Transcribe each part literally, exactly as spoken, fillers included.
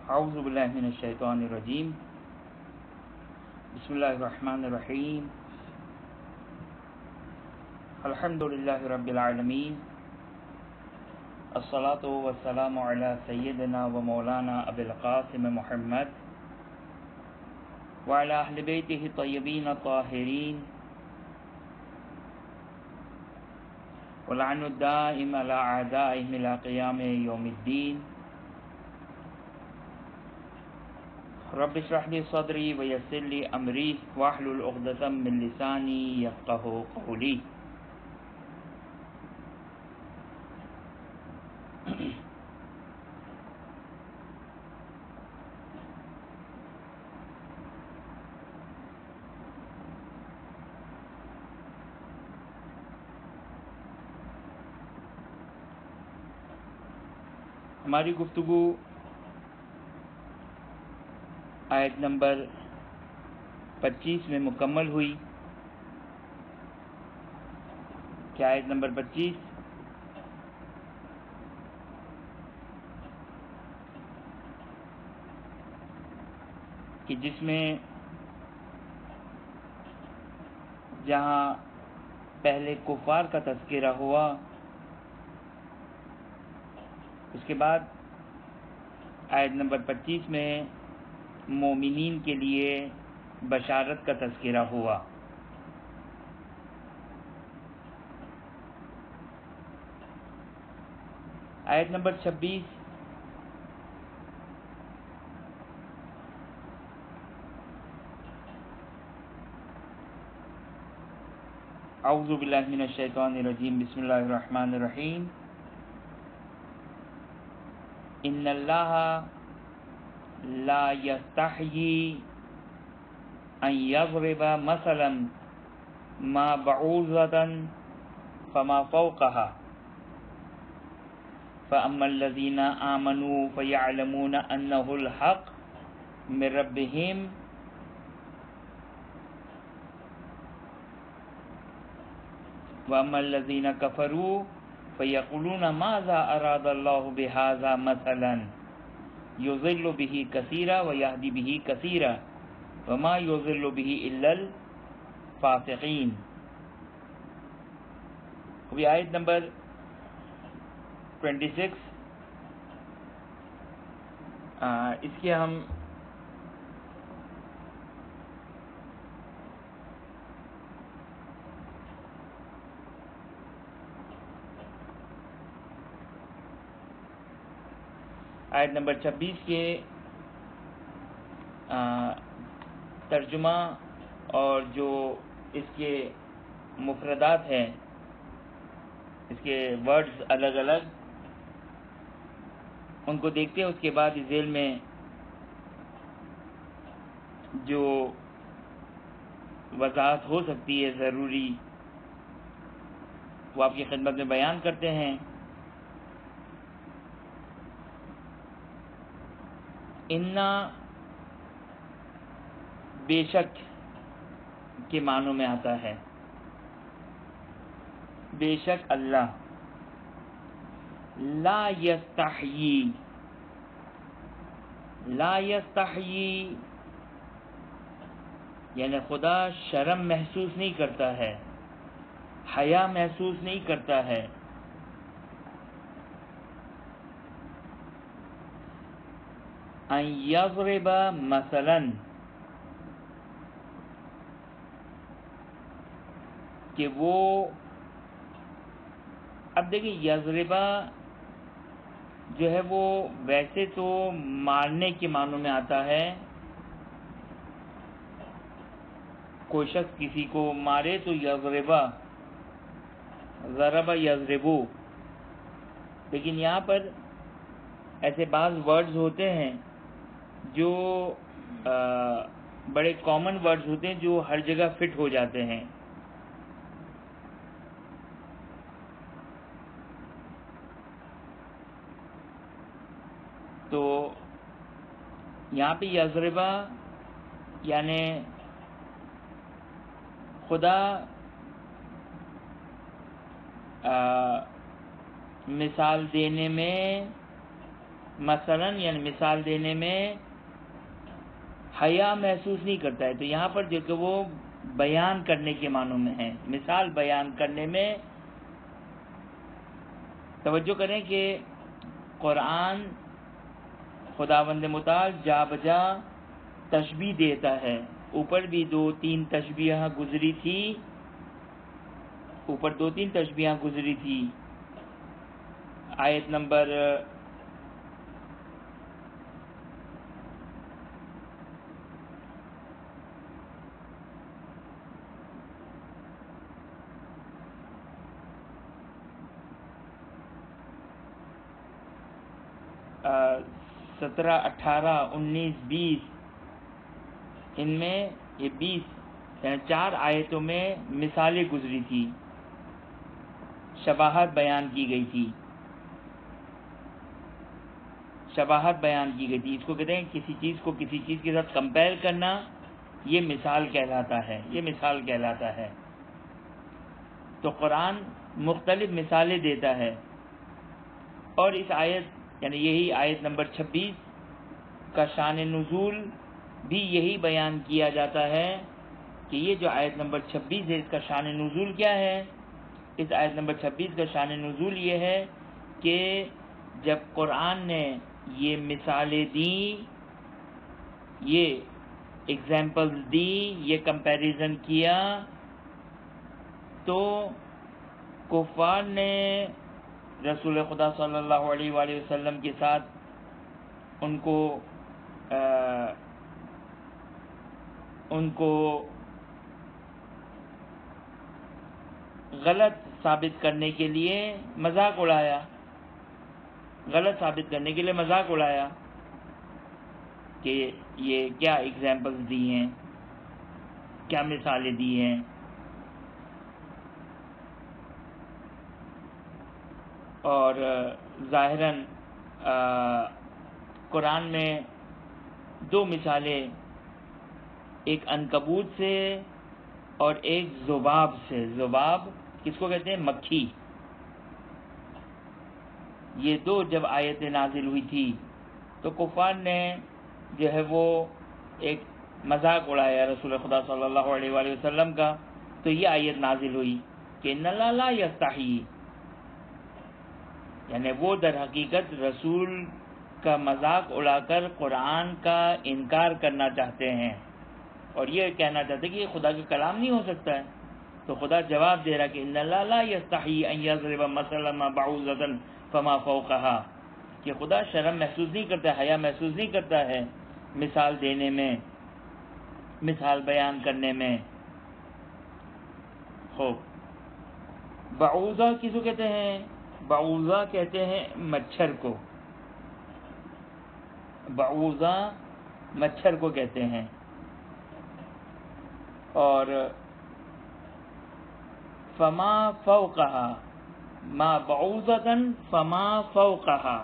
اعوذ باللہ من الشیطان الرجیم بسم اللہ الرحمن الرحیم الحمد للہ رب العالمین الصلاة والسلام علی سیدنا و مولانا ابی القاسم محمد وعلی اہل بیتہ الطیبین الطاہرین ولعن الدائم علی اعدائہم الی قیام یوم الدین رب اشرح لي صدري ويسر لي امري واحلل عقدة من لساني يفقهوا قولي. ہماری گفتگو آیت نمبر پچیس میں مکمل ہوئی کہ آیت نمبر پچیس کہ جس میں جہاں پہلے کفار کا تذکرہ ہوا اس کے بعد آیت نمبر پچیس میں مومنین کے لیے بشارت کا تذکرہ ہوا. آیت نمبر چھبیس اعوذ باللہ من الشیطان الرجیم بسم اللہ الرحمن الرحیم ان اللہ لا یستحیی ان یضرب مثلا ما بعوضة فما فوقها فأما الذین آمنوا فیعلمون انہ الحق من ربهم وأما الذین کفروا فیقولون ماذا اراد اللہ بہذا مثلا یضل به کثیرا ویہدی به کثیرا وما یضل به الا الفاسقین. ابھی آیت نمبر چھبیس اس کے ہم آیت نمبر چھبیس کے ترجمہ اور جو اس کے مفردات ہیں اس کے ورڈز الگ الگ ان کو دیکھتے ہیں. اس کے بعد اس ذیل میں جو وضاحت ہو سکتی ہے ضروری وہ آپ کی خدمت میں بیان کرتے ہیں. انا بے شک کے معنوں میں آتا ہے بے شک اللہ. لا یستحیی لا یستحیی یعنی خدا شرم محسوس نہیں کرتا ہے، حیا محسوس نہیں کرتا ہے. ان یضرب مثلا کہ وہ اب دیکھیں یضربا جو ہے وہ ویسے تو مارنے کے معنوں میں آتا ہے، کوئی شخص کسی کو مارے تو یضربا ضرب یضربو. لیکن یہاں پر ایسے بعض ورڈز ہوتے ہیں جو بڑے کامن ورڈز ہوتے ہیں جو ہر جگہ فٹ ہو جاتے ہیں. تو یہاں پہ یضربا یعنی خدا آ, مثال دینے میں مثلاً یعنی مثال دینے میں حیا محسوس نہیں کرتا ہے. تو یہاں پر جو کہ وہ بیان کرنے کے معنوں میں ہے. مثال بیان کرنے میں توجہ کریں کہ قرآن خداوند متعال جا بجا تشبیہ دیتا ہے. اوپر بھی دو تین تشبیہ گزری تھی اوپر دو تین تشبیہ گزری تھی. آیت نمبر سترہ اٹھارہ انیس بیس، ان میں یہ بیس یعنی چار آیتوں میں مثالیں گزری تھی، شباہت بیان کی گئی تھی شباہت بیان کی گئی تھی اس کو کہتے ہیں کسی چیز کو کسی چیز کے ساتھ کمپیئر کرنا. یہ مثال کہلاتا ہے یہ مثال کہلاتا ہے. تو قرآن مختلف مثالیں دیتا ہے. اور اس آیت یعنی یہی آیت نمبر چھبیس کا شان نزول بھی یہی بیان کیا جاتا ہے کہ یہ جو آیت نمبر چھبیس ہے اس کا شان نزول کیا ہے. اس آیت نمبر چھبیس کا شان نزول یہ ہے کہ جب قرآن نے یہ مثالیں دیں، یہ ایگزامپلز دی، یہ کمپیریزن کیا، تو کفار نے رسول خدا صلی اللہ علیہ وآلہ وسلم کے ساتھ ان کو ان کو غلط ثابت کرنے کے لیے مذاق اڑایا غلط ثابت کرنے کے لیے مذاق اڑایا کہ یہ کیا ایگزامپلز دی ہیں، کیا مثالیں دی ہیں. اور ظاہراً قرآن میں دو مثالیں، ایک عنکبوت سے اور ایک ذباب سے. ذباب کس کو کہتے ہیں؟ مکھی. یہ دو جب آیتیں نازل ہوئی تھی تو کفار نے جو ہے وہ ایک مذاق اڑایا رسول خدا صلی اللہ علیہ وآلہ وسلم کا. تو یہ آیت نازل ہوئی کہ ان اللہ لا یستحیی، یعنی وہ در حقیقت رسول کا مذاق اڑا کر قرآن کا انکار کرنا چاہتے ہیں اور یہ کہنا چاہتے ہیں کہ یہ خدا کا کلام نہیں ہو سکتا ہے. تو خدا جواب دے رہا کہ ان اللہ لا یستحیی ان یضرب مثلا ما بعوضۃ فما فوقها، کہ خدا شرم محسوس نہیں کرتا، حیا محسوس نہیں کرتا ہے مثال دینے میں، مثال بیان کرنے میں. خوب، بعوضہ کس کو کہتے ہیں؟ بعوضہ کہتے ہیں مچھر کو. بعوضہ مچھر کو کہتے ہیں. اور فما فوقها، ما بعوضۃ فما فوقها،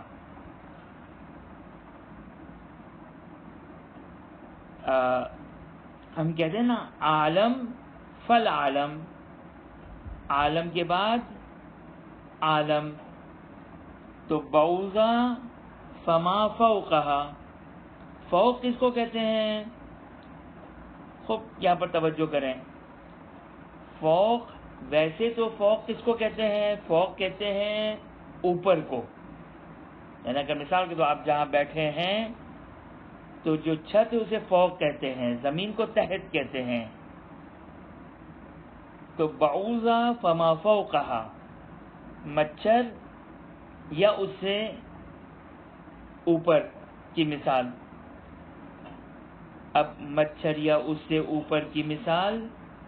ہم کہتے ہیں نا عالم فالعالم، عالم کے بعد عالم. تو بعوضہ فما فوقها، فوق کس کو کہتے ہیں؟ خوب یہاں پر توجہ کریں. فوق ویسے تو فوق کس کو کہتے ہیں؟ فوق کہتے ہیں اوپر کو. یعنی اگر مثال کے تو آپ جہاں بیٹھے ہیں تو جو چھت ہے اسے فوق کہتے ہیں، زمین کو تحت کہتے ہیں. تو بعوضہ فما فوقها، مچھر یا اس سے اوپر کی مثال. اب مچھر یا اس سے اوپر کی مثال،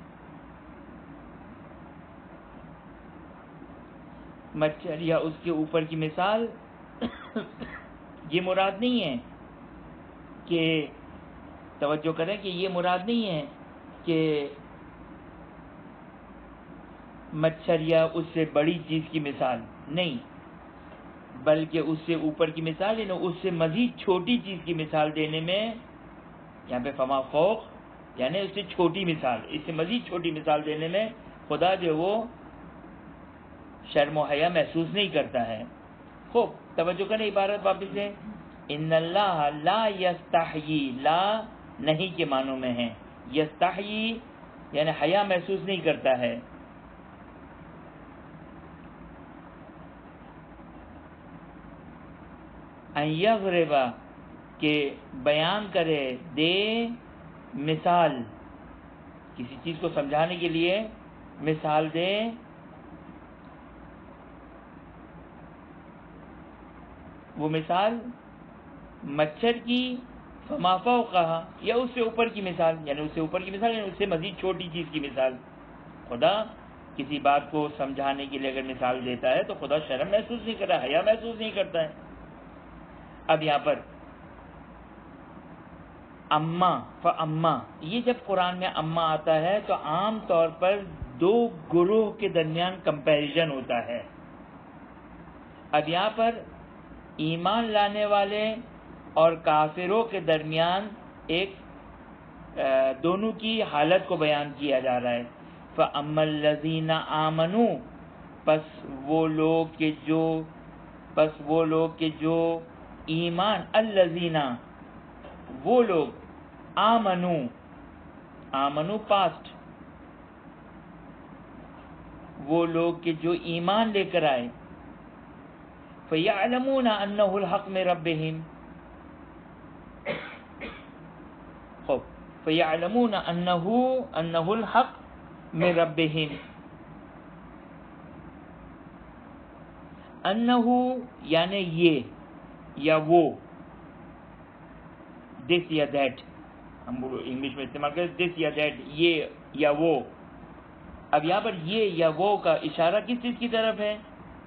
مچھر یا اس کے اوپر کی مثال یہ مراد نہیں ہے کہ توجہ کریں کہ یہ مراد نہیں ہے کہ مچھر یا اس سے بڑی چیز کی مثال نہیں، بلکہ اس سے اوپر کی مثال یعنی اس سے مزید چھوٹی چیز کی مثال دینے میں یہاں پہ فما فوق یعنی اس سے چھوٹی مثال، اس سے مزید چھوٹی مثال دینے میں خدا جو وہ شرم و حیا محسوس نہیں کرتا ہے. خوب توجہ کریں عبارت واپس سے ان اللہ لا یستحیی، لا نہیں کے معنوں میں ہے، یستحیی یعنی حیا محسوس نہیں کرتا ہے. ان یضرب کہ بیان کرے، دے مثال، کسی چیز کو سمجھانے کے لیے مثال دے، وہ مثال مچھر کی فما فوقہا یا اس سے اوپر کی مثال، یعنی اس سے اوپر کی مثال یعنی اس سے مزید چھوٹی چیز کی مثال. خدا کسی بات کو سمجھانے کے لیے اگر مثال دیتا ہے تو خدا شرم محسوس نہیں کرتا، حیا محسوس نہیں کرتا ہے. اب یہاں پر اما فاما، یہ جب قرآن میں اما آتا ہے تو عام طور پر دو گروہ کے درمیان کمپیریزن ہوتا ہے. اب یہاں پر ایمان لانے والے اور کافروں کے درمیان ایک دونوں کی حالت کو بیان کیا جا رہا ہے. فَأَمَّا الَّذِينَ آمَنُوا، پس وہ لوگ کہ جو پس وہ لوگ کہ جو ایمان، الذین وہ لوگ، آمنوا آمنوا پاسٹ، وہ لوگ کہ جو ایمان لے کر آئے، فَيَعْلَمُونَ أَنَّهُ الْحَقُّ مِن رَبِّهِمْ، خوب فَيَعْلَمُونَ أَنَّهُ أَنَّهُ الْحَقُّ مِن رَبِّهِمْ. انہو یعنی یہ یا وہ، دس یا دیٹ، ہم انگلش میں استعمال کریں دس یا دیٹ، یہ یا وہ. اب یہاں پر یہ یا وہ کا اشارہ کس چیز کی طرف ہے؟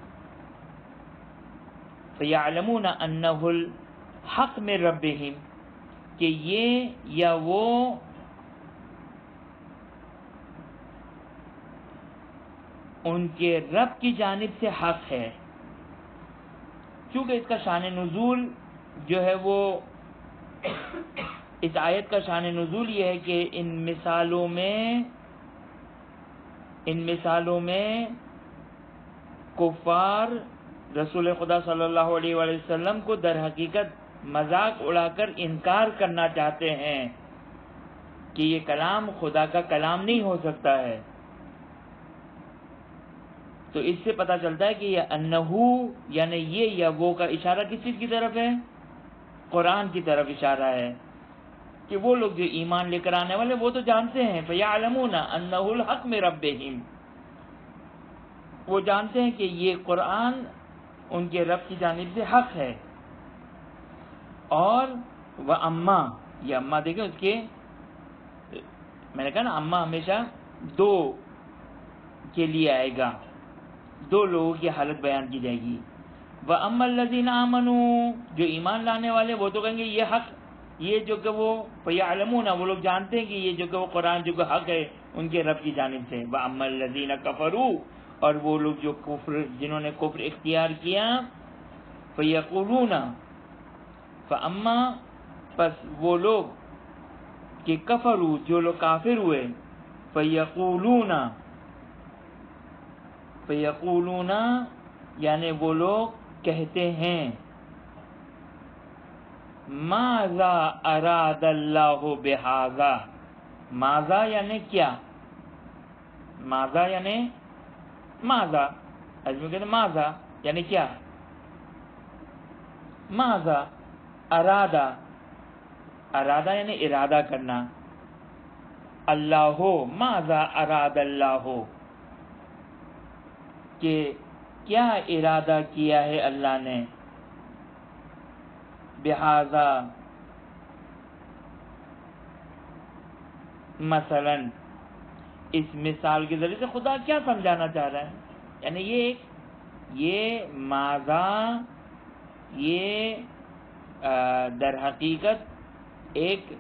فَيَعْلَمُونَ أَنَّهُ الْحَقُّ مِن رَبِّهِمْ کہ یہ یا وہ ان کے رب کی جانب سے حق ہے. چونکہ اس کا شان نزول جو ہے وہ، اس آیت کا شان نزول یہ ہے کہ ان مثالوں میں ان مثالوں میں کفار رسول خدا صلی اللہ علیہ وآلہ وسلم کو در حقیقت مذاق اڑا کر انکار کرنا چاہتے ہیں کہ یہ کلام خدا کا کلام نہیں ہو سکتا ہے. تو اس سے پتہ چلتا ہے کہ یہ انہو یعنی یہ یا وہ کا اشارہ کس چیز کی طرف ہے؟ قرآن کی طرف اشارہ ہے کہ وہ لوگ جو ایمان لے کر آنے والے وہ تو جانتے ہیں، فَيَعْلَمُونَ أَنَّهُ الْحَقُّ مِن رَبِّهِمْ، وہ جانتے ہیں کہ یہ قرآن ان کے رب کی جانب سے حق ہے. اور وَأَمَّا، یہ اما دیکھیں اس کے، میں نے کہا نا اما ہمیشہ دو کے لیے آئے گا، دو لوگوں کی حالت بیان کی جائے گی. وَأَمَّا الَّذِينَ آمَنُوا جو ایمان لانے والے وہ تو کہیں گے یہ حق، یہ جو کہ وہ فَيَعْلَمُونَ وہ لوگ جانتے ہیں کہ یہ جو کہ وہ قرآن جو کہ حق ہے ان کے رب کی جانب سے. وَأَمَّا الَّذِينَ كَفَرُوا اور وہ لوگ جو کفر جنہوں نے کفر اختیار کیا، فَيَقُولُونَ فَأَمَّا پس وہ لوگ کہ کفروا جو لوگ کافر ہوئے، فَيَقُولُونَ فَيَقُولُونَ یعنی وہ لوگ کہتے ہیں، ماذا اراد اللہ بہذا، ماذا یعنی کیا، ماذا یعنی ماذا، اجمی کہتے ہیں ماذا یعنی کیا، ماذا ارادہ، ارادہ یعنی ارادہ کرنا، اللہ ماذا اراد اللہ کہ کیا ارادہ کیا ہے اللہ نے، بہذا مثلا اس مثال کے ذریعے سے خدا کیا سمجھانا چاہ رہا ہے. یعنی یہ ایک یہ ماذا یہ در حقیقت ایک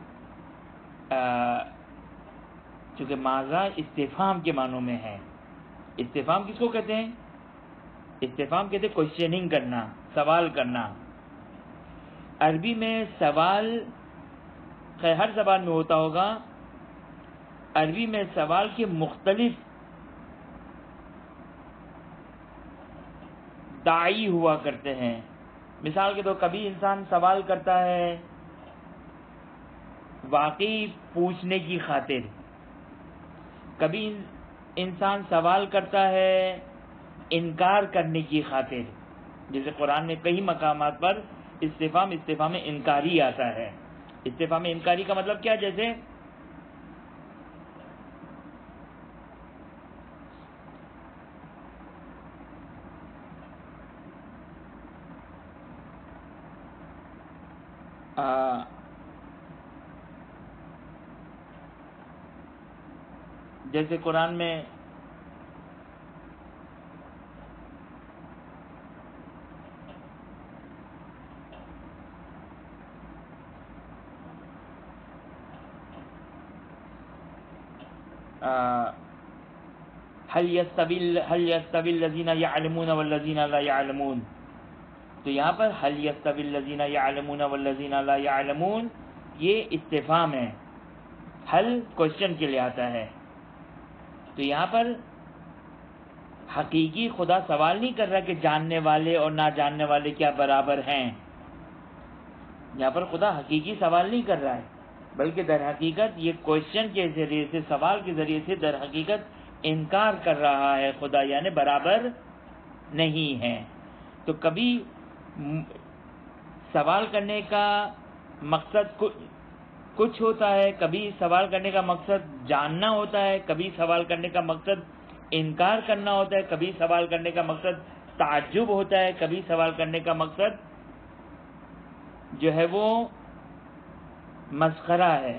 چونکہ ماذا استفہام کے معنوں میں ہے. استفہام کس کو کہتے ہیں؟ استفہام کہتے ہیں کوشچننگ کرنا، سوال کرنا. عربی میں سوال خیر ہر زبان میں ہوتا ہوگا، عربی میں سوال کے مختلف داعی ہوا کرتے ہیں. مثال کے طور کبھی انسان سوال کرتا ہے واقعی پوچھنے کی خاطر، کبھی انسان سوال کرتا ہے انکار کرنے کی خاطر، جیسے قرآن میں کئی مقامات پر استفہام استفہام انکاری آتا ہے۔ استفہام انکاری کا مطلب کیا؟ جیسے آ جیسے قرآن میں هل يستوي هل يستوي الذين يعلمون والذين لا يعلمون، تو یہاں پر هل يستوي الذين يعلمون والذين لا يعلمون یہ استفہام ہے، حل کوشچن کے لیے آتا ہے۔ تو یہاں پر حقیقی خدا سوال نہیں کر رہا کہ جاننے والے اور نہ جاننے والے کیا برابر ہیں، یہاں پر خدا حقیقی سوال نہیں کر رہا ہے، بلکہ در حقیقت یہ کوشچن کے ذریعے سے، سوال کے ذریعے سے در حقیقت انکار کر رہا ہے خدا، یعنی برابر نہیں ہے۔ تو کبھی سوال کرنے کا مقصد کچھ ہوتا ہے، کبھی سوال کرنے کا مقصد جاننا ہوتا ہے، کبھی سوال کرنے کا مقصد انکار کرنا ہوتا ہے، کبھی سوال کرنے کا مقصد تعجب ہوتا ہے، کبھی سوال کرنے کا مقصد جو ہے وہ مسخرہ ہے،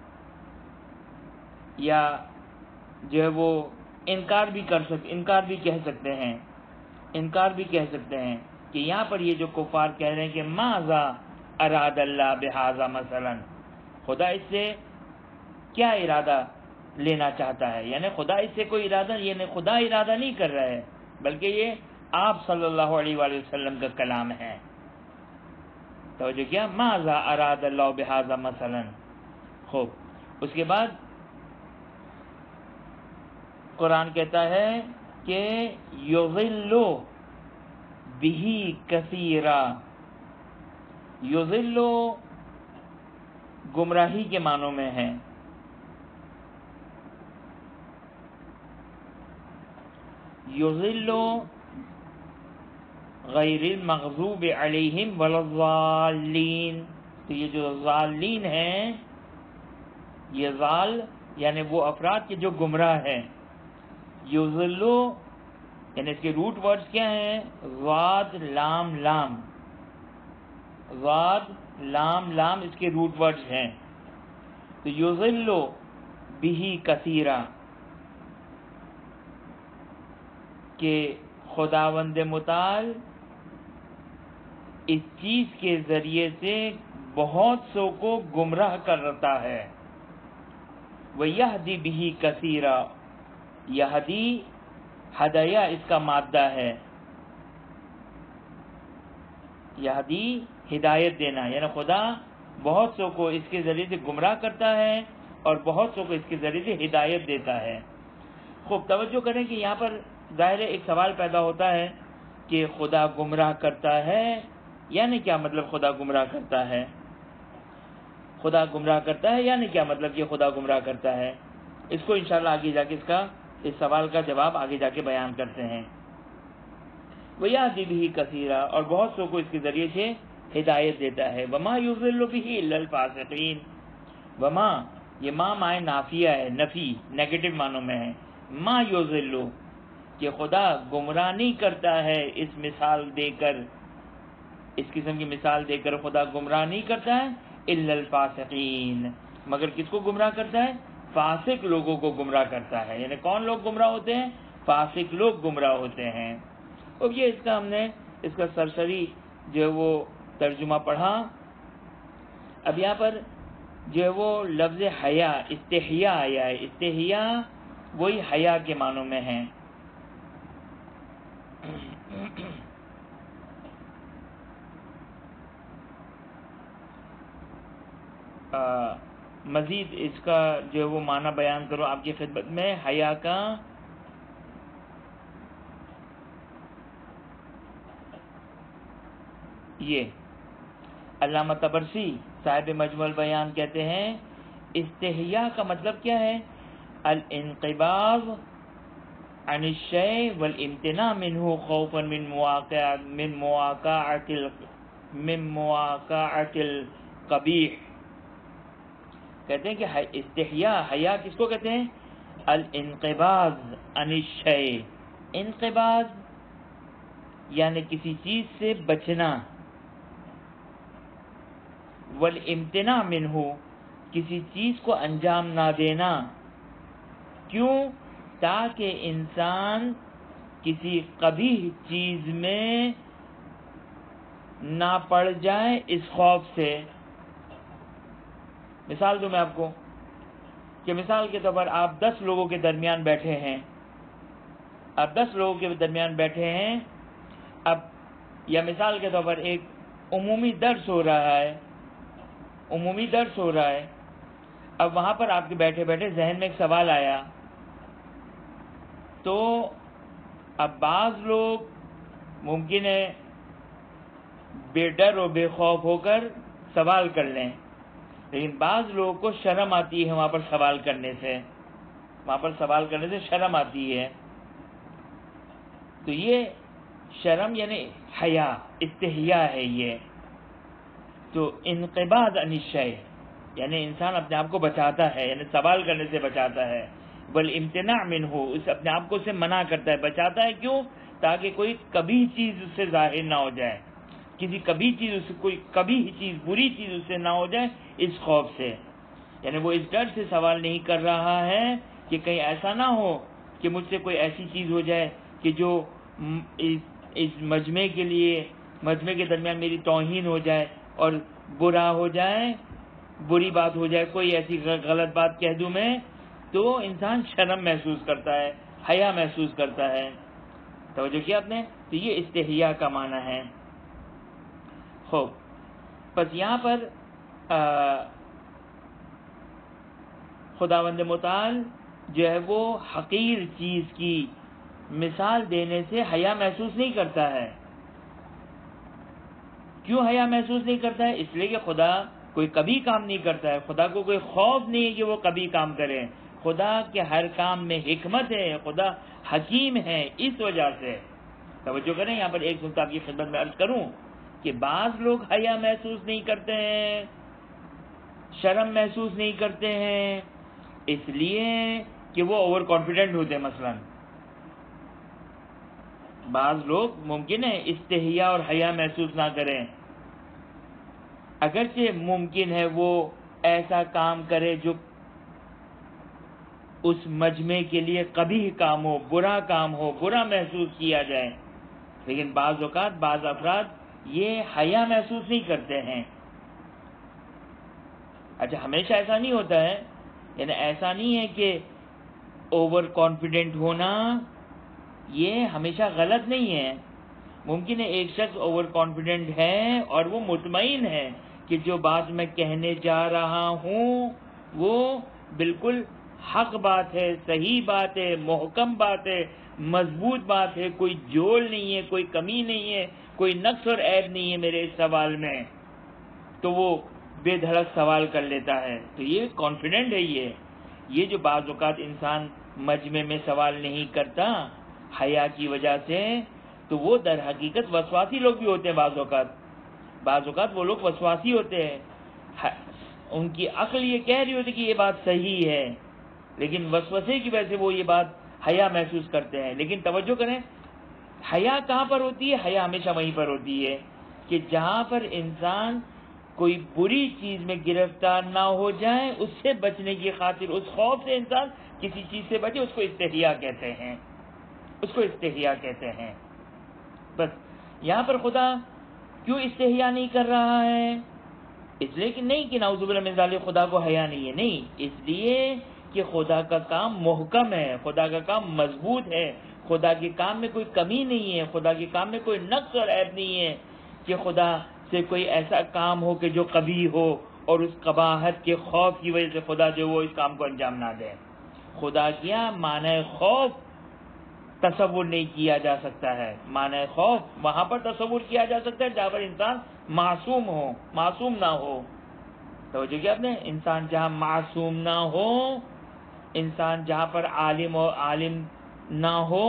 یا جو ہے وہ انکار بھی کر سکتے انکار بھی کہہ سکتے ہیں انکار بھی کہہ سکتے ہیں کہ یہاں پر یہ جو کفار کہہ رہے ہیں کہ ماذا اراد اللہ بہذا مثلا، خدا اس سے کیا ارادہ لینا چاہتا ہے، یعنی خدا اس سے کوئی ارادہ، یعنی خدا ارادہ نہیں کر رہا ہے، بلکہ یہ آپ صلی اللہ علیہ وآلہ وسلم کا کلام ہے۔ توجہ کیا؟ ماذا اراد اللہ بہذا مثلا۔ خوب، اس کے بعد قرآن کہتا ہے کہ یضل بہ کثیرا، یضل گمراہی کے معنوں میں ہے، یضل غیر المغضوب علیہم ولا الضالین، تو یہ جو ضالین ہیں، یہ ضال یعنی وہ افراد کے جو گمراہ ہیں، یضل یعنی اس کے روٹ ورڈز کیا ہیں؟ ضاد لام لام، ضاد لام لام اس کے روٹ ورڈز ہیں۔ تو یضل بہ کثیرا، کہ خداوند متعال اس چیز کے ذریعے سے بہت سو کو گمراہ کرتا ہے۔ وَيَهْدِ بِهِ كَثِيرًا، یہدی ہدایہ اس کا مادہ ہے، یہدی ہدایت دینا، یعنی خدا بہت سو کو اس کے ذریعے سے گمراہ کرتا ہے اور بہت سو کو اس کے ذریعے سے ہدایت دیتا ہے۔ خوب توجہ کریں کہ یہاں پر ظاہر ایک سوال پیدا ہوتا ہے کہ خدا گمراہ کرتا ہے، یعنی کیا مطلب خدا گمراہ کرتا ہے؟ خدا گمراہ کرتا ہے یعنی کیا مطلب یہ خدا گمراہ کرتا ہے؟ اس کو انشاءاللہ آگے جا کے اس کا اس سوال کا جواب آگے جا کے بیان کرتے ہیں۔ وَيَهْدِ بِهِ كَثِيرًا، اور بہت سو کو اس کے ذریعے سے ہدایت دیتا ہے۔ وَمَا يُضِلُّ بِهِ إِلَّا الْفَاسِقِينَ، وما یہ ما مائے نافیہ ہے، نفی نیگیٹو معنوں میں ہے، ما یضل، کہ خدا گمراہ نہیں کرتا ہے، اس مثال دے کر، اس قسم کی مثال دے کر خدا گمراہ نہیں کرتا ہے، الا الفاسقین، مگر کس کو گمراہ کرتا ہے؟ فاسق لوگوں کو گمراہ کرتا ہے۔ یعنی کون لوگ گمراہ ہوتے ہیں؟ فاسق لوگ گمراہ ہوتے ہیں۔ اب یہ اس کا ہم نے اس کا سرسری جو ہے وہ ترجمہ پڑھا۔ اب یہاں پر جو ہے وہ لفظ حیا، استحیا آیا ہے، استحیا وہی حیا کے معنوں میں ہے۔ آ, مزید اس کا جو ہے وہ معنی بیان کرو آپ کی خدمت میں۔ حیا کا یہ علامہ طبرسی صاحب مجموع البیان کہتے ہیں استحیاء کا مطلب کیا ہے؟ الانقباض عن الشيء والامتناع منه خوفا من مواقع من مواقعة من مواقعة القبیح. کہتے ہیں کہ استحیاء، حیا کس کو کہتے ہیں؟ الانقباض عن الشيء، انقباض یعنی کسی چیز سے بچنا، والامتناع منہ کسی چیز کو انجام نہ دینا. کیوں؟ تاکہ انسان کسی قبیح چیز میں نہ پڑ جائے اس خوف سے. مثال دوں میں آپ کو کہ مثال کے طور پر آپ دس لوگوں کے درمیان بیٹھے ہیں، آپ دس لوگوں کے درمیان بیٹھے ہیں اب، یا مثال کے طور پر ایک عمومی درس ہو رہا ہے، عمومی درس ہو رہا ہے اب وہاں پر آپ کے بیٹھے بیٹھے ذہن میں ایک سوال آیا، تو اب بعض لوگ ممکن ہے بے ڈر و بے خوف ہو کر سوال کر لیں، لیکن بعض لوگوں کو شرم آتی ہے وہاں پر سوال کرنے سے، وہاں پر سوال کرنے سے شرم آتی ہے. تو یہ شرم یعنی حیا، استحیاء ہے یہ. تو انقباض عن الشیء یعنی انسان اپنے آپ کو بچاتا ہے، یعنی سوال کرنے سے بچاتا ہے. والامتناع منہ اس اپنے آپ کو سے منع کرتا ہے، بچاتا ہے. کیوں؟ تاکہ کوئی کبھی چیز اس سے ظاہر نہ ہو جائے، کسی کبھی چیز اس سے کوئی کبھی چیز بری چیز اس سے نہ ہو جائے اس خوف سے. یعنی وہ اس ڈر سے سوال نہیں کر رہا ہے کہ کہیں ایسا نہ ہو کہ مجھ سے کوئی ایسی چیز ہو جائے کہ جو اس مجمع کے لیے مجمع کے درمیان میری توہین ہو جائے اور برا ہو جائے، بری بات ہو جائے، کوئی ایسی غلط بات کہہ دوں میں، تو انسان شرم محسوس کرتا ہے، حیا محسوس کرتا ہے. توجہ کیا آپ نے؟ تو یہ استحیاء کا معنی ہے. خوب، بس یہاں پر خداوند متعال جو ہے وہ حقیر چیز کی مثال دینے سے حیا محسوس نہیں کرتا ہے. کیوں حیا محسوس نہیں کرتا ہے؟ اس لیے کہ خدا کوئی کبھی کام نہیں کرتا ہے، خدا کو کوئی خوف نہیں ہے کہ وہ کبھی کام کرے. خدا کے ہر کام میں حکمت ہے، خدا حکیم ہے. اس وجہ سے توجہ کریں، یہاں پر ایک نقطہ آپ کی خدمت میں عرض کروں کہ بعض لوگ حیا محسوس نہیں کرتے ہیں، شرم محسوس نہیں کرتے ہیں، اس لیے کہ وہ اوور کانفیڈنٹ ہوتے ہیں. مثلا بعض لوگ ممکن ہے استحیاء اور حیا محسوس نہ کریں، اگرچہ ممکن ہے وہ ایسا کام کرے جو اس مجمع کے لیے قبیح کام ہو، برا کام ہو، برا محسوس کیا جائے، لیکن بعض اوقات بعض افراد یہ حیا محسوس نہیں کرتے ہیں. اچھا، ہمیشہ ایسا نہیں ہوتا ہے، یعنی ایسا نہیں ہے کہ اوور کانفیڈنٹ ہونا یہ ہمیشہ غلط نہیں ہے. ممکن ہے ایک شخص اوور کانفیڈنٹ ہے اور وہ مطمئن ہے کہ جو بات میں کہنے جا رہا ہوں وہ بالکل حق بات ہے، صحیح بات ہے، محکم بات ہے، مضبوط بات ہے، کوئی جول نہیں ہے، کوئی کمی نہیں ہے، کوئی نقص اور عیب نہیں ہے میرے اس سوال میں، تو وہ بے دھڑک سوال کر لیتا ہے. تو یہ کانفیڈنٹ ہے. یہ یہ جو بعض اوقات انسان مجمع میں سوال نہیں کرتا حیا کی وجہ سے، تو وہ در حقیقت وسواسی لوگ بھی ہوتے ہیں. بعض اوقات بعض اوقات وہ لوگ وسواسی ہوتے ہیں، ان کی عقل یہ کہہ رہی ہوتی کہ یہ بات صحیح ہے، لیکن وسوسے کی وجہ سے وہ یہ بات حیا محسوس کرتے ہیں. لیکن توجہ کریں، حیا کہاں پر ہوتی ہے؟ حیا ہمیشہ وہیں پر ہوتی ہے کہ جہاں پر انسان کوئی بری چیز میں گرفتار نہ ہو جائے، اس سے بچنے کی خاطر، اس خوف سے انسان کسی چیز سے بچے، اس کو استحیاء کہتے ہیں، اس کو استحیاء کہتے ہیں. بس یہاں پر خدا کیوں استحیاء نہیں کر رہا ہے؟ اس لیے کہ نہیں کہ نعوذ باللہ من ذالک خدا کو حیا نہیں ہے، نہیں، اس لیے کہ خدا کا کام محکم ہے، خدا کا کام مضبوط ہے، خدا کے کام میں کوئی کمی نہیں ہے، خدا کے کام میں کوئی نقص اور عیب نہیں ہے کہ خدا سے کوئی ایسا کام ہو کہ جو قبیح ہو اور اس قباحت کے خوف کی وجہ سے خدا جو وہ اس کام کو انجام نہ دے. خدا کیا معنی خوف تصور نہیں کیا جا سکتا ہے. معنی خوف وہاں پر تصور کیا جا سکتا ہے جہاں پر انسان معصوم ہو، معصوم نہ ہو. توجہ کیا آپ نے؟ انسان جہاں معصوم نہ ہو، انسان جہاں پر عالم و عالم نہ ہو،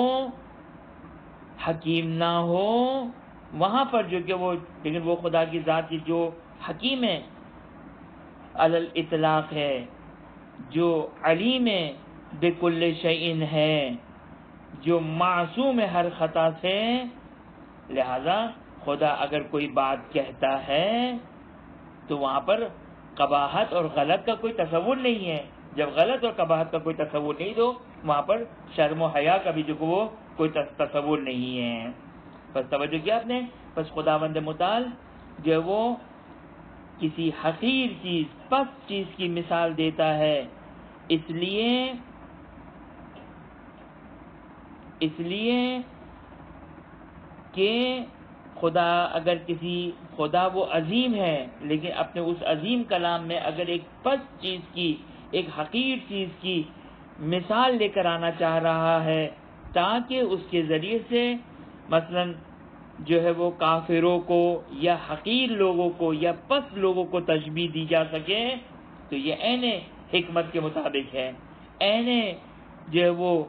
حکیم نہ ہو، وہاں پر جو کہ وہ، لیکن وہ خدا کی ذات کی جو حکیم ہے، علی الاطلاق ہے، جو علیم بکل شیء ہے، جو معصوم ہے ہر خطا سے. لہذا خدا اگر کوئی بات کہتا ہے تو وہاں پر قباحت اور غلط کا کوئی تصور نہیں ہے. جب غلط اور قباحت کا کوئی تصور نہیں تو وہاں پر شرم و حیا کا بھی جو وہ کوئی تصور نہیں ہے. بس توجہ کیا آپ نے؟ بس خداوند متعال جو وہ کسی حقیر چیز، پست چیز کی مثال دیتا ہے، اس لیے اس لیے کہ خدا اگر کسی خدا وہ عظیم ہے، لیکن اپنے اس عظیم کلام میں اگر ایک پست چیز کی، ایک حقیر چیز کی مثال لے کر آنا چاہ رہا ہے تاکہ اس کے ذریعے سے مثلا جو ہے وہ کافروں کو یا حقیر لوگوں کو یا پست لوگوں کو تشبیہ دی جا سکے، تو یہ عین حکمت کے مطابق ہے، عین جو ہے وہ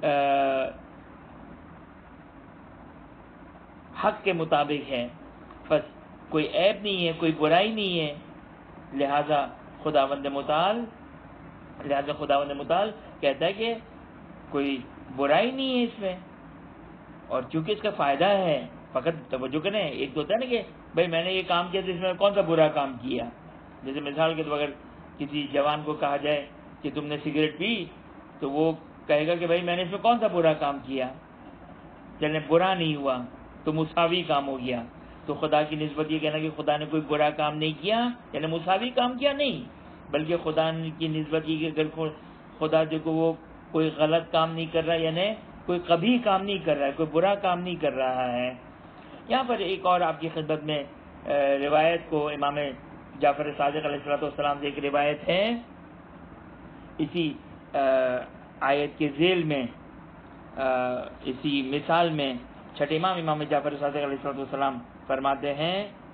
حق کے مطابق ہے. بس کوئی عیب نہیں ہے، کوئی برائی نہیں ہے. لہذا خداوند متعال لہذا خداوند متعال کہتا ہے کہ کوئی برائی نہیں ہے اس میں، اور چونکہ اس کا فائدہ ہے. فقط توجہ کریں، ایک تو ہوتا ہے نا کہ بھائی میں نے یہ کام کیا تو اس میں کون سا برا کام کیا. جیسے مثال کے طور پر اگر کسی جوان کو کہا جائے کہ تم نے سگریٹ پی تو وہ کہے گا کہ بھائی میں نے اس میں کون سا برا کام کیا، چلے برا نہیں ہوا تو مساوی کام ہو گیا. تو خدا کی نسبت یہ کہنا کہ خدا نے کوئی برا کام نہیں کیا یعنی مساوی کام کیا نہیں، بلکہ خدا کی نسبت یہ کہ اگر خدا جو کہ وہ کوئی غلط کام نہیں کر رہا، یعنی کوئی قبیح کام نہیں کر رہا ہے، کوئی برا کام نہیں کر رہا ہے. یہاں پر ایک اور آپ کی خدمت میں روایت کو امام جعفر صادق علیہ السلام سے ایک روایت ہے اسی آیت کے ذیل میں، اسی مثال میں. چھٹے امام امام جعفر صادق علیہ السلام فرماتے ہیں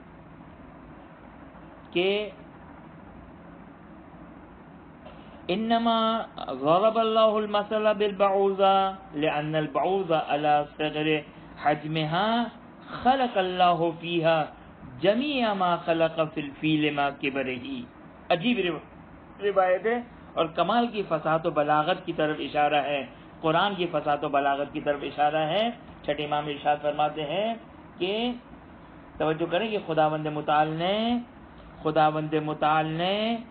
کہ انما ضرب اللہ المثل بالبعوضة لأن البعوضة على صغر حجمها خلق اللہ فيها جميع ما خلق في الفیل ما کبره. عجیب روایت ہے اور کمال کی فصاحت و بلاغت کی طرف اشارہ ہے، قرآن کی فصاحت و بلاغت کی طرف اشارہ ہے. چھٹے امام ارشاد فرماتے ہیں کہ توجہ کریں کہ خداوند متعال نے خداوند متعال نے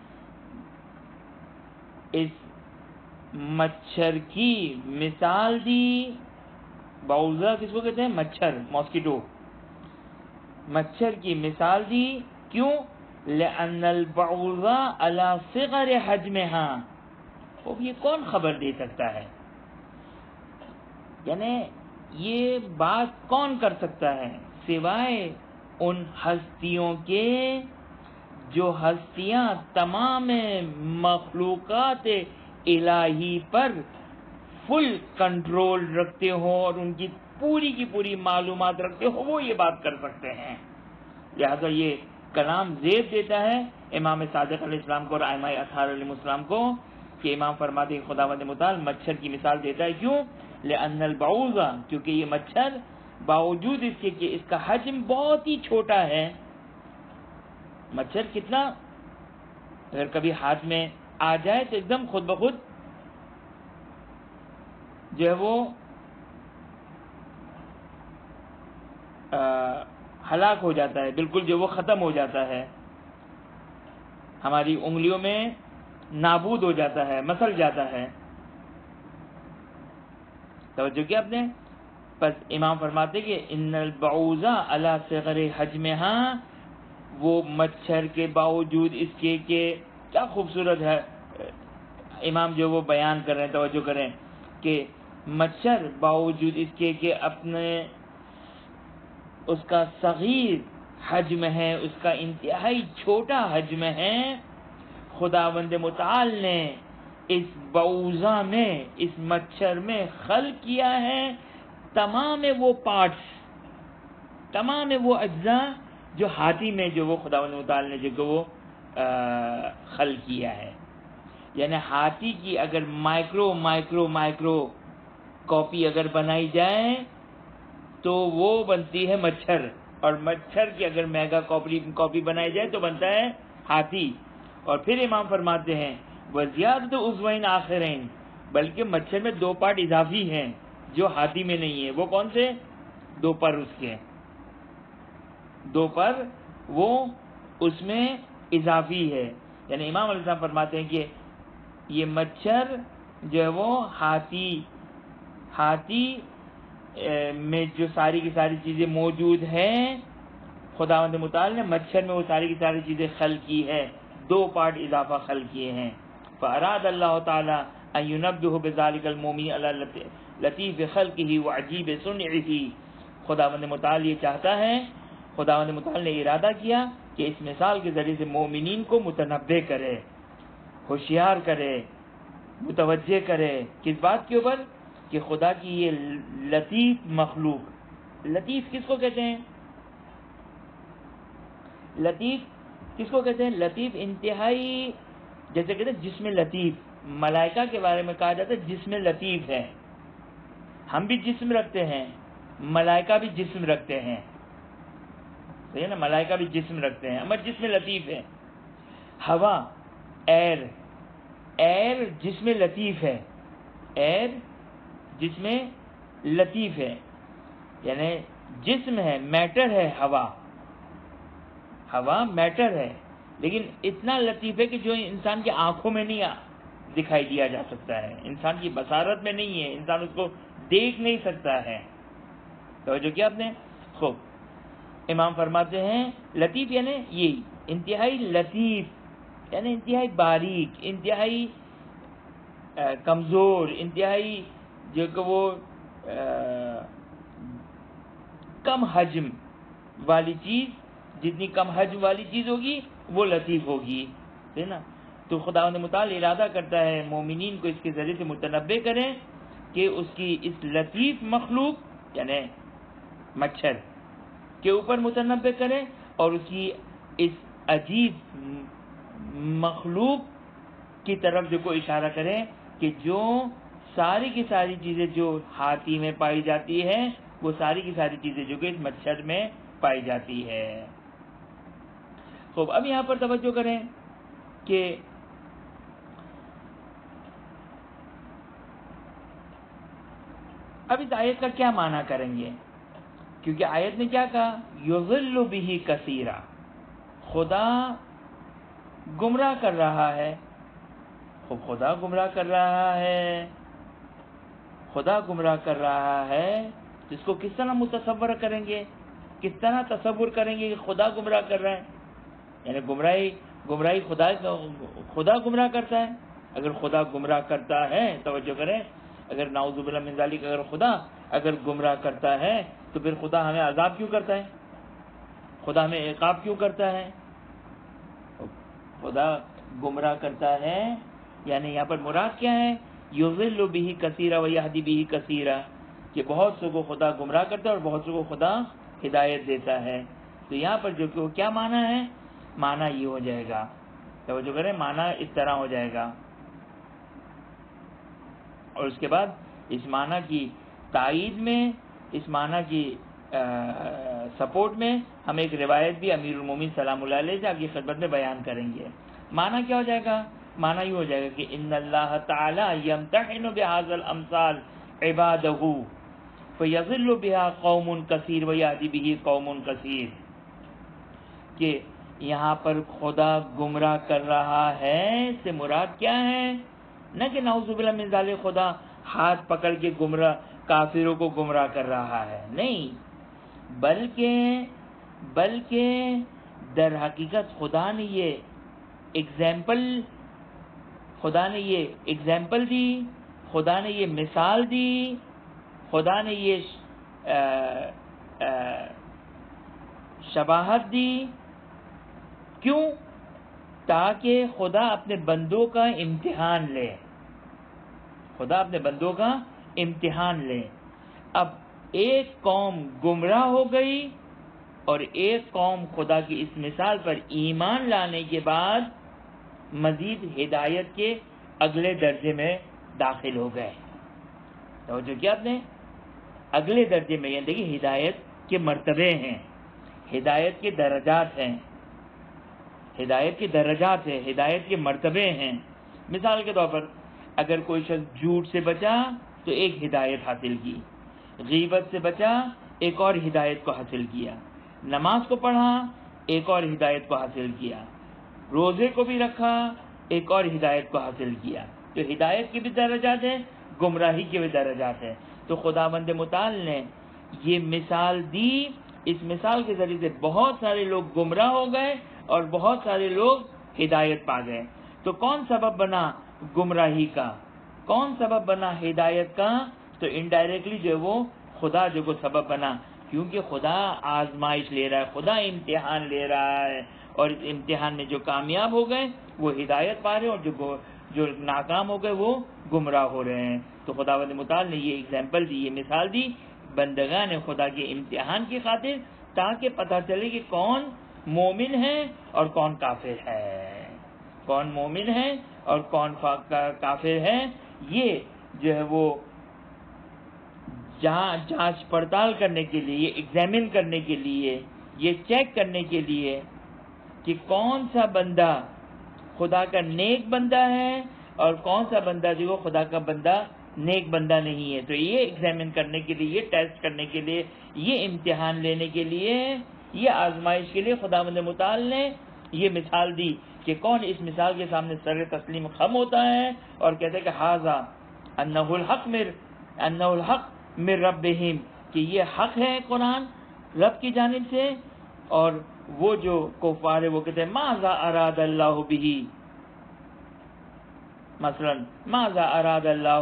اس مچھر کی مثال دی. بعوضہ کس کو کہتے ہیں؟ مچھر، ماسکیٹو. مچھر کی مثال دی. کیوں؟ لأن البعوضہ علی صغر حجمها. وہ یہ کون خبر دے سکتا ہے، یعنی یہ بات کون کر سکتا ہے سوائے ان ہستیوں کے جو ہستیاں تمام مخلوقات الہی پر فل کنٹرول رکھتے ہوں اور ان کی پوری کی پوری معلومات رکھتے ہوں، وہ یہ بات کر سکتے ہیں. لہذا یہ کلام زیب دیتا ہے امام صادق علیہ السلام کو اور ائمہ اطہار علیہ السلام کو کہ امام فرماتے ہیں خداوند متعال مچھر کی مثال دیتا ہے. کیوں؟ لأن البعوضہ، کیونکہ یہ مچھر باوجود اس کے کہ اس کا حجم بہت ہی چھوٹا ہے. مچھر کتنا اگر کبھی ہاتھ میں آ جائے تو ایک دم خود بخود جو ہے وہ ہلاک ہو جاتا ہے، بالکل جو وہ ختم ہو جاتا ہے، ہماری انگلیوں میں نابود ہو جاتا ہے، مسل جاتا ہے. توجہ کیا آپ نے؟ بس امام فرماتے کہ ان البعوضہ علی صغر حجمها، وہ مچھر کے باوجود اس کے کہ کیا خوبصورت ہے امام جو وہ بیان کر رہے ہیں. توجہ کریں کہ مچھر باوجود اس کے کہ اپنے اس کا صغیر حجم ہے، اس کا انتہائی چھوٹا حجم ہے، خداوند متعال نے اس بعوضہ میں، اس مچھر میں خلق کیا ہے تمام وہ پارٹس، تمام وہ اجزاء جو ہاتھی میں جو وہ خداوند متعال نے جو کہ وہ خلق کیا ہے. یعنی ہاتھی کی اگر مائکرو مائکرو مائکرو کاپی اگر بنائی جائے تو وہ بنتی ہے مچھر، اور مچھر کی اگر میگا کاپی کاپی بنائی جائے تو بنتا ہے ہاتھی. اور پھر امام فرماتے ہیں وزیادت عضوین آخرین، بلکہ مچھر میں دو پارٹ اضافی ہیں جو ہاتھی میں نہیں ہے. وہ کون سے؟ دو پر اس کے دو پر وہ اس میں اضافی ہے. یعنی امام علیہ السلام فرماتے ہیں کہ یہ مچھر جو ہے وہ ہاتھی ہاتھی میں جو ساری کی ساری چیزیں موجود ہیں، خداوند متعال نے مچھر میں وہ ساری کی ساری چیزیں خلق کی ہے، دو پارٹ اضافہ خلق کیے ہیں. فاراد اللہ تعالی ان ينبه بذلك المؤمن على لطیف خلقه وعجیب صنعه. خداوند متعال یہ چاہتا ہے، خداوند متعال نے ارادہ کیا کہ اس مثال کے ذریعے سے مومنین کو متنبہ کرے، ہوشیار کرے، متوجہ کرے. کس بات کے اوپر؟ کہ خدا کی یہ لطیف مخلوق. لطیف کس کو کہتے ہیں؟ لطیف کس کو کہتے ہیں؟ لطیف انتہائی، جیسے کہتے ہیں جسم لطیف. ملائکہ کے بارے میں کہا جاتا ہے جسم لطیف ہے. ہم بھی جسم رکھتے ہیں، ملائکہ بھی جسم رکھتے ہیں، صحیح ہے نا؟ ملائکہ بھی جسم رکھتے ہیں، ہمارا جسم لطیف ہے. ہوا، ایئر ایئر جسم لطیف ہے، ایئر جسم لطیف ہے. یعنی جسم ہے، میٹر ہے. ہوا ہوا میٹر ہے، لیکن اتنا لطیف ہے کہ جو انسان کی آنکھوں میں نہیں دکھائی دیا جا سکتا ہے، انسان کی بصارت میں نہیں ہے، انسان اس کو دیکھ نہیں سکتا ہے. توجہ کیا آپ نے؟ خوب. امام فرماتے ہیں لطیف یعنی یہی انتہائی لطیف، یعنی انتہائی باریک، انتہائی کمزور، انتہائی جو کہ وہ کم حجم والی چیز. جتنی کم حجم والی چیز ہوگی وہ لطیف ہوگی، ہے نا؟ تو خداوند متعال ارادہ کرتا ہے مومنین کو اس کے ذریعے سے متنبہ کریں کہ اس کی اس لطیف مخلوق یعنی مچھر کے اوپر متنبہ کریں، اور اس کی اس عجیب مخلوق کی طرف جو کو اشارہ کریں کہ جو ساری کی ساری چیزیں جو ہاتھی میں پائی جاتی ہے وہ ساری کی ساری چیزیں جو کہ اس مچھر میں پائی جاتی ہے. خوب. اب یہاں پر توجہ کریں کہ اب اس آیت کا کیا معنی کریں گے، کیونکہ آیت نے کیا کہا؟ یضل بہ کثیرا، خدا گمراہ کر رہا ہے. خوب. خدا گمراہ کر رہا ہے، خدا گمراہ کر رہا ہے تو اس کو کس طرح متصور کریں گے، کس طرح تصور کریں گے کہ خدا گمراہ کر رہا ہے؟ یعنی گمراہی گمراہی خدا خدا گمراہ کرتا ہے. اگر خدا گمراہ کرتا ہے، توجہ کریں، اگر نعوذ باللہ من ذالک اگر خدا اگر گمراہ کرتا ہے تو پھر خدا ہمیں عذاب کیوں کرتا ہے؟ خدا ہمیں عقاب کیوں کرتا ہے؟ خدا گمراہ کرتا ہے یعنی یہاں پر مراد کیا ہے؟ یضل بہ کثیرا ویہدی بہ کثیرا، کہ بہت سے کو خدا گمراہ کرتا ہے اور بہت سے کو خدا ہدایت دیتا ہے. تو یہاں پر جو کہ کیا معنی ہے؟ معنی یہ ہو جائے گا، توجہ کریں، معنی اس طرح ہو جائے گا. اور اس کے بعد اس معنی کی تائید میں، اس معنی کی سپورٹ میں ہم ایک روایت بھی امیر المومنین سلام اللہ علیہ سے آپ کی خدمت میں بیان کریں گے. معنی کیا ہو جائے گا؟ معنی یہ ہو جائے گا کہ ان اللہ تعالی یمتحن بہذا الامثال عبادہ فیضل بہا قوم کثیر ویہدی بہ قوم کثیر، کہ یہاں پر خدا گمراہ کر رہا ہے سے مراد کیا ہے؟ نہ کہ نعوذ باللہ من ذالک خدا ہاتھ پکڑ کے گمراہ کافروں کو گمراہ کر رہا ہے، نہیں، بلکہ بلکہ در حقیقت خدا نے یہ ایگزامپل خدا نے یہ ایگزامپل دی، خدا نے یہ مثال دی، خدا نے یہ آ, آ, شباہت دی. کیوں؟ تاکہ خدا اپنے بندوں کا امتحان لے، خدا اپنے بندوں کا امتحان لے. اب ایک قوم گمراہ ہو گئی اور ایک قوم خدا کی اس مثال پر ایمان لانے کے بعد مزید ہدایت کے اگلے درجے میں داخل ہو گئے. توجہ کیا آپ نے؟ اگلے درجے میں، یعنی دیکھیے ہدایت کے مرتبے ہیں، ہدایت کے درجات ہیں، ہدایت کے درجات ہیں، ہدایت کے مرتبے ہیں. مثال کے طور پر اگر کوئی شخص جھوٹ سے بچا تو ایک ہدایت حاصل کی، غیبت سے بچا ایک اور ہدایت کو حاصل کیا، نماز کو پڑھا ایک اور ہدایت کو حاصل کیا، روزے کو بھی رکھا ایک اور ہدایت کو حاصل کیا. تو ہدایت کے بھی درجات ہیں، گمراہی کے بھی درجات ہیں. تو خداوند متعال نے یہ مثال دی، اس مثال کے ذریعے سے بہت سارے لوگ گمراہ ہو گئے اور بہت سارے لوگ ہدایت پا گئے. تو کون سبب بنا گمراہی کا، کون سبب بنا ہدایت کا؟ تو انڈائریکٹلی جو ہے وہ خدا جو کو سبب بنا، کیونکہ خدا آزمائش لے رہا ہے، خدا امتحان لے رہا ہے، اور اس امتحان میں جو کامیاب ہو گئے وہ ہدایت پا رہے ہیں، اور جو جو ناکام ہو گئے وہ گمراہ ہو رہے ہیں. تو خداوند متعال نے یہ ایگزامپل دی، یہ مثال دی بندگان خدا کے امتحان کی خاطر، تاکہ پتہ چلے کہ کون مومن ہے اور کون کافر ہے، کون مومن ہے اور کون کافر ہے. یہ جو ہے وہ جانچ پڑتال کرنے کے لیے، یہ ایگزامن کرنے کے لیے، یہ چیک کرنے کے لیے کہ کون سا بندہ خدا کا نیک بندہ ہے اور کون سا بندہ جو خدا کا بندہ نیک بندہ نہیں ہے. تو یہ ایگزامن کرنے کے لیے، یہ ٹیسٹ کرنے کے لیے، یہ امتحان لینے کے لیے، یہ آزمائش کے لیے خداوند متعال نے یہ مثال دی کہ کون اس مثال کے سامنے سر تسلیم خم ہوتا ہے اور کہتے ہیں کہ ھذا انہ الحق من انہ الحق من ربہم، کہ یہ حق ہے قرآن رب کی جانب سے. اور وہ جو کفار ہے وہ کہتے ہیں ماذا اراد اللہ بہ، مثلا ماذا اراد اللہ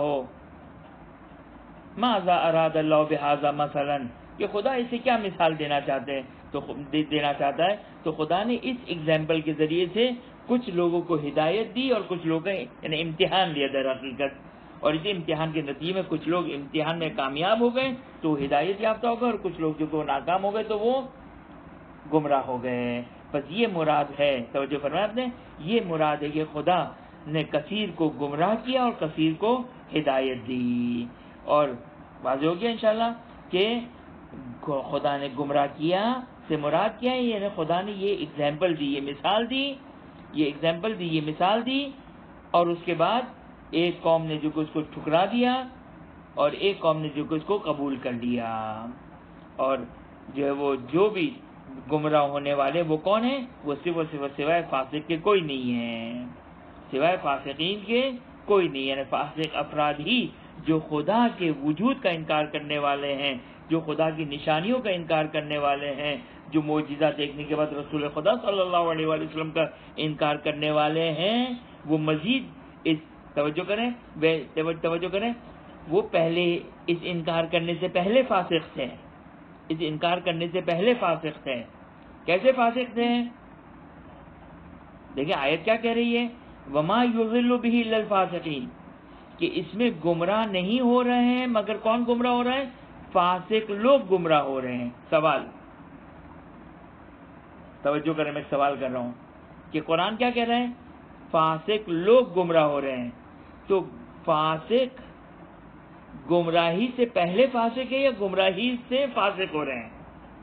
ماذا اراد اللہ بہذا، مثلا کہ خدا اسے کیا مثال دینا چاہتے ہیں، تو دینا چاہتا ہے. تو خدا نے اس ایگزامپل کے ذریعے سے کچھ لوگوں کو ہدایت دی اور کچھ لوگوں یعنی امتحان لیا در حقیقت، اور اسی امتحان کے نتیجے میں کچھ لوگ امتحان میں کامیاب ہو گئے تو ہدایت یافتہ ہو گئے، اور کچھ لوگ جو ناکام ہو گئے تو وہ گمراہ ہو گئے. بس یہ مراد ہے، توجہ فرمایا آپ نے، یہ مراد ہے کہ خدا نے کثیر کو گمراہ کیا اور کثیر کو ہدایت دی. اور واضح ہو گیا انشاءاللہ کہ خدا نے گمراہ کیا سے مراد کیا ہے، یعنی خدا نے یہ ایگزامپل دی، یہ مثال دی، یہ ایگزامپل دی، یہ مثال دی، اور اس کے بعد ایک قوم نے جو کہ اس کو ٹھکرا دیا اور ایک قوم نے جو کہ اس کو قبول کر لیا. اور جو ہے وہ جو بھی گمراہ ہونے والے وہ کون ہیں؟ وہ صرف سوائے فاسق کے کوئی نہیں ہے، سوائے فاسقین کے کوئی نہیں، یعنی فاسق افراد ہی جو خدا کے وجود کا انکار کرنے والے ہیں، جو خدا کی نشانیوں کا انکار کرنے والے ہیں، جو معجزہ دیکھنے کے بعد رسول خدا صلی اللہ علیہ وآلہ وسلم کا انکار کرنے والے ہیں، وہ مزید اس توجہ کریں توجہ کریں وہ پہلے اس انکار کرنے سے پہلے فاسق تھے، اس انکار کرنے سے پہلے فاسق تھے. کیسے فاسق تھے؟ دیکھیں آیت کیا کہہ رہی ہے، وما یضل بہ الا الفاسقین، کہ اس میں گمراہ نہیں ہو رہے ہیں مگر کون گمراہ ہو رہا ہے؟ فاسق لوگ گمراہ ہو رہے ہیں. سوال توجہ کریں، میں سوال کر رہا ہوں کہ قرآن کیا کہہ رہا ہے؟ فاسق لوگ گمراہ ہو رہے ہیں. تو فاسق گمراہی سے پہلے فاسق ہے یا گمراہی سے فاسق ہو رہے ہیں؟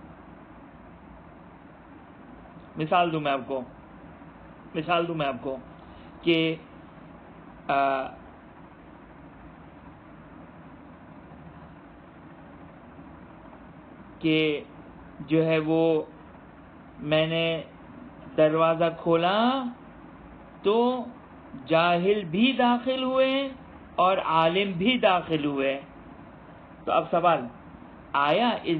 مثال دوں میں آپ کو مثال دوں میں آپ کو کہ آ, کہ جو ہے وہ میں نے دروازہ کھولا تو جاہل بھی داخل ہوئے اور عالم بھی داخل ہوئے. تو اب سوال، آیا اس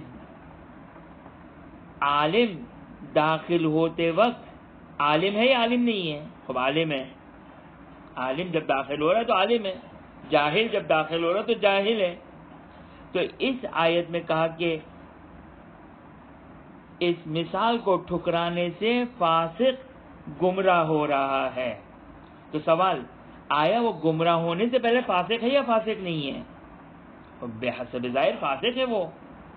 عالم داخل ہوتے وقت عالم ہے یا عالم نہیں ہے؟ خب عالم ہے. عالم جب داخل ہو رہا ہے تو عالم ہے، جاہل جب داخل ہو رہا ہے تو جاہل ہے. تو اس آیت میں کہا کہ اس مثال کو ٹھکرانے سے فاسق گمراہ ہو رہا ہے. تو سوال، آیا وہ گمراہ ہونے سے پہلے فاسق ہے یا فاسق نہیں ہے؟ بے حسب ظاہر فاسق ہے وہ،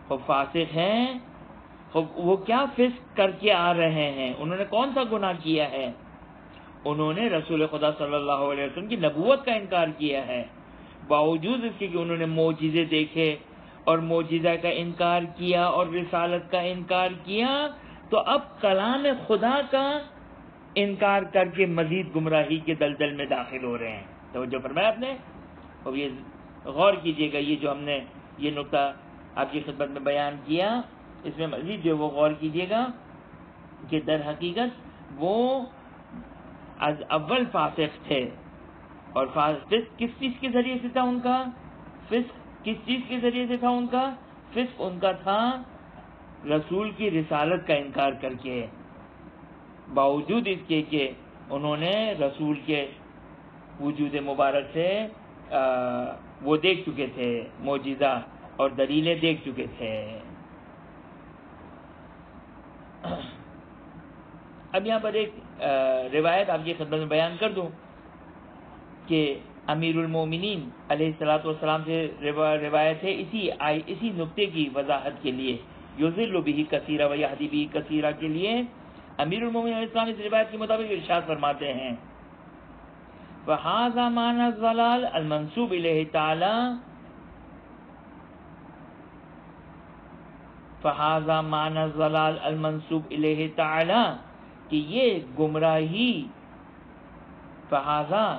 وہ فاسق ہیں، وہ کیا فسق کر کے آ رہے ہیں، انہوں نے کون سا گناہ کیا ہے؟ انہوں نے رسول خدا صلی اللہ علیہ وسلم کی نبوت کا انکار کیا ہے، باوجود اس کے کہ انہوں نے معجزے دیکھے اور معجزہ کا انکار کیا اور رسالت کا انکار کیا، تو اب کلام خدا کا انکار کر کے مزید گمراہی کے دلدل میں داخل ہو رہے ہیں۔ توجہ فرمایا آپ نے؟ اور یہ غور کیجئے گا، یہ جو ہم نے یہ نقطہ آپ کی خدمت میں بیان کیا، اس میں مزید جو وہ غور کیجئے گا کہ در حقیقت وہ از اول فاسق تھے، اور فسق کس چیز کے ذریعے سے تھا ان کا؟ فسق کس چیز کے ذریعے سے تھا ان کا؟ فسق ان کا تھا رسول کی رسالت کا انکار کر کے، باوجود اس کے کہ انہوں نے رسول کے وجود مبارک سے وہ دیکھ چکے تھے، معجزہ اور دلیلیں دیکھ چکے تھے۔ اب یہاں پر ایک روایت آپ کی خدمت میں بیان کر دوں کہ امیر المومنین علیہ الصلوۃ والسلام سے روایت ہے اسی اسی نقطے کی وضاحت کے لیے، یضل بہ کثیرا و یہدی بہ کثیرا کے لیے امیر المومنین علیہ السلام اس روایت کے مطابق ارشاد فرماتے ہیں، فَهَذَا مَعْنَى الضَّلَالِ الْمَنْسُوبِ إِلَيْهِ تَعَالَى فَهَذَا مَعْنَى الضَّلَالِ الْمَنْسُوبِ إِلَيْهِ تَعَالَى کہ یہ گمراہی، فَهَذَا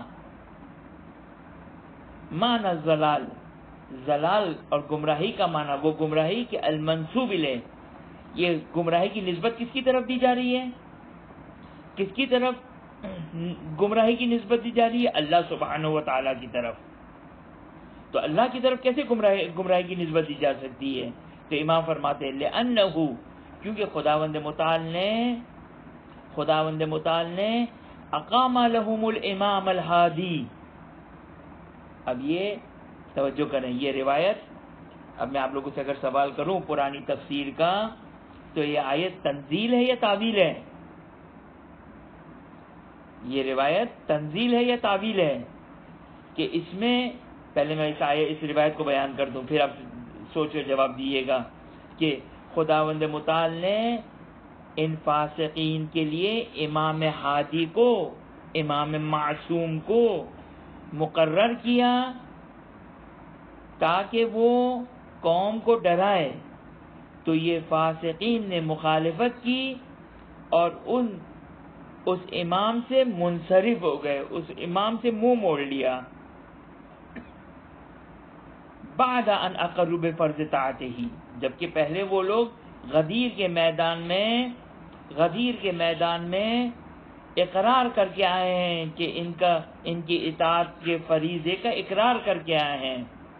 معنی الضلال، ضلال اور گمراہی کا معنی وہ گمراہی کہ المنسوب الیہ، یہ گمراہی کی نسبت کس کی طرف دی جا رہی ہے؟ کس کی طرف گمراہی کی نسبت دی جا رہی ہے؟ اللہ سبحانہ و تعالیٰ کی طرف۔ تو اللہ کی طرف کیسے گمراہی گمراہی کی نسبت دی جا سکتی ہے؟ تو امام فرماتے ہیں لأنہ، کیونکہ خداوند متعال نے خداوند متعال نے اقام لهم الامام الہادی۔ اب یہ توجہ کریں، یہ روایت، اب میں آپ لوگوں سے اگر سوال کروں پرانی تفسیر کا، تو یہ آیت تنزیل ہے یا تعویل ہے؟ یہ روایت تنزیل ہے یا تعویل ہے؟ کہ اس میں پہلے میں اس آیت اس روایت کو بیان کر دوں، پھر آپ سوچو جواب دیجیے گا کہ خداوند متعال نے ان فاسقین کے لیے امام ہادی کو، امام معصوم کو مقرر کیا تاکہ وہ قوم کو ڈرائے، تو یہ فاسقین نے مخالفت کی اور ان اس امام سے منصرف ہو گئے، اس امام سے منہ موڑ لیا، بعد ان اقروا بفرض طاعتہ، جبکہ پہلے وہ لوگ غدیر کے میدان میں غدیر کے میدان میں اقرار کر کے آئے ہیں کہ ان کا ان کی اطاعت کے فریضے کا اقرار کر کے آئے ہیں۔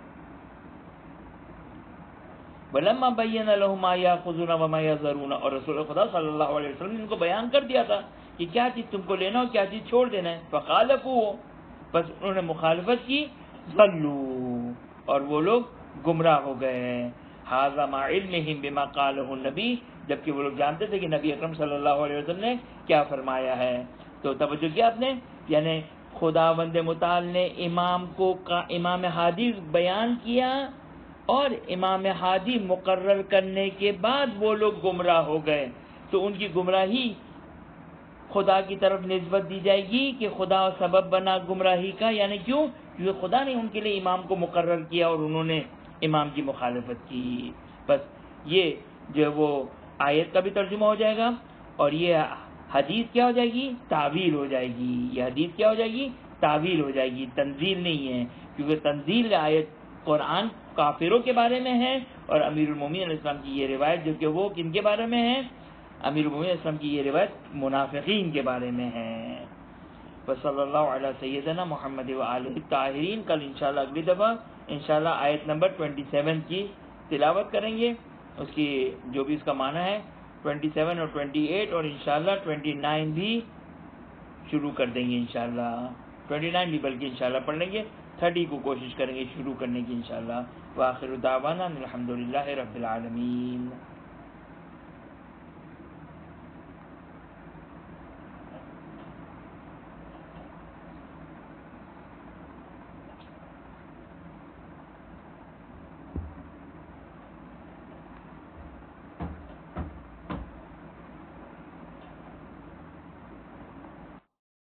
وَلَمَّا بَيَّنَ لَهُمْ مَا يَأْخُذُونَ وَمَا يَذَرُونَ، اور رسول خدا صلی اللہ علیہ وسلم نے ان کو بیان کر دیا تھا کہ کیا چیز تم کو لینا اور کیا چیز چھوڑ دینا ہے، فَخَالَفُوا، بس انہوں نے مخالفت کی، ضَلُّوا، اور وہ لوگ گمراہ ہو گئے، هَذَا مَا عِلْمِهِمْ بِمَا قَالَهُ النَّبِيُّ، جبکہ وہ لوگ جانتے تھے کہ نبی اکرم صلی اللہ علیہ وسلم نے کیا فرمایا ہے۔ تو توجہ کیا آپ نے، یعنی خداوند متعال نے امام کو امام ہادی بیان کیا، اور امام ہادی مقرر کرنے کے بعد وہ لوگ گمراہ ہو گئے، تو ان کی گمراہی خدا کی طرف نسبت دی جائے گی کہ خدا سبب بنا گمراہی کا، یعنی کیوں؟ کیونکہ خدا نے ان کے لیے امام کو مقرر کیا اور انہوں نے امام کی مخالفت کی۔ بس یہ جو وہ آیت کا بھی ترجمہ ہو جائے گا، اور یہ حدیث کیا ہو جائے گی؟ تعویل ہو جائے گی۔ یہ حدیث کیا ہو جائے گی؟ تعویل ہو جائے گی، تنزیل نہیں ہے، کیونکہ تنزیل آیت قرآن کافروں کے بارے میں ہے، اور امیر المومنین علیہ السلام کی یہ روایت جو کہ وہ کن کے بارے میں ہے؟ امیر المومنین علیہ السلام کی یہ روایت منافقین کے بارے میں ہے۔ وصلی اللہ علی سیدنا محمد و آلہ الطاہرین۔ کل انشاءاللہ اگلی دفعہ انشاءاللہ آیت نمبر سبائیس کی تلاوت کریں گے، اس کی جو بھی اس کا معنی ہے، سبائیس اور اٹھائیس، اور انشاءاللہ انیس بھی شروع کر دیں گے انشاءاللہ، انیس بھی بلکہ انشاءاللہ پڑھ لیں گے، تیس کو کوشش کریں گے شروع کرنے کی انشاءاللہ۔ وآخر دعوانا الحمدللہ رب العالمین۔